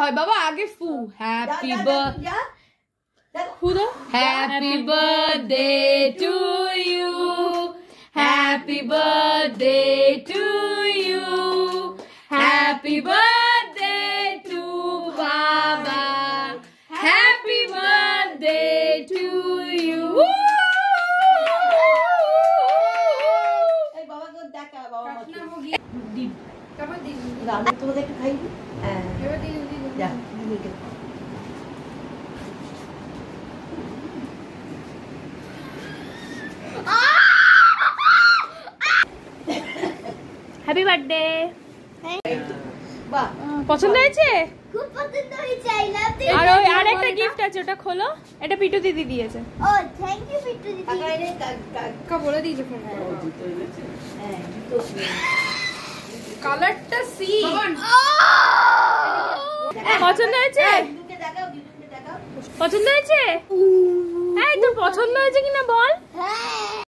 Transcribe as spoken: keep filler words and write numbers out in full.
হয় বাবা আগে ফু হ্যাপি বার্থডে ফু দাও happy birthday to you happy birthday to you happy birthday to বাবা হ্যাপি বার্থডে টু ইউ এই বাবাকে দেখা বাবা দি কেমন দি আমি তোমাদের একটু খাইবি হ্যাঁ এবার দি দি যা দিকে হ্যাপি বার্থডে বাহ পছন্দ হয়েছে খুব পছন্দ হয়েছে আই লাভ ইউ আর ওই আরেকটা গিফট আছে ওটা খোলো এটা পিটু দিদি দিয়েছে ও থ্যাংক ইউ পিটু দিদি কাকা বলে দিয়েছে ফোন করে হ্যাঁ জুতো কালারটা সি পছন্দ হয়েছে দিদুকে দেখাও দিদুকে দেখাও পছন্দ হয়েছে এই তোর পছন্দ হয়েছে কিনা বল হ্যাঁ